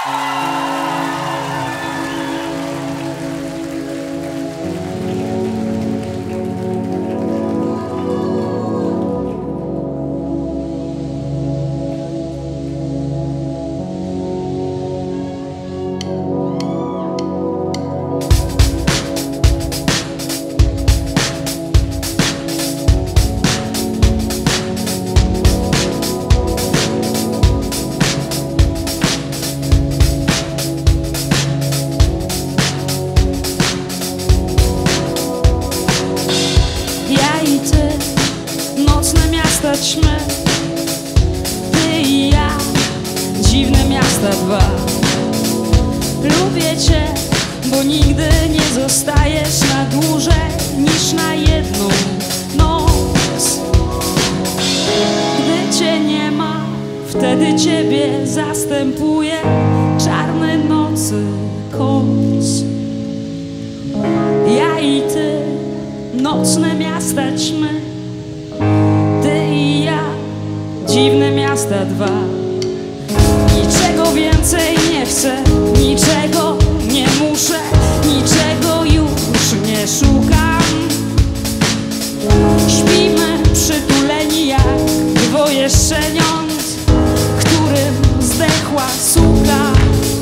Ćmy, ty i ja, dziwne miasta dwa. Lubię cię, bo nigdy nie zostajesz na dłużej niż na jedną noc. Gdy cię nie ma, wtedy ciebie zastępuje czarne nocy koc. Ja i ty, nocne miasta ćmy, dziwne miasta dwa. Niczego więcej nie chcę, niczego nie muszę, niczego już nie szukam. Śpimy przytuleni jak dwoje szczeniąt, którym zdechła suka.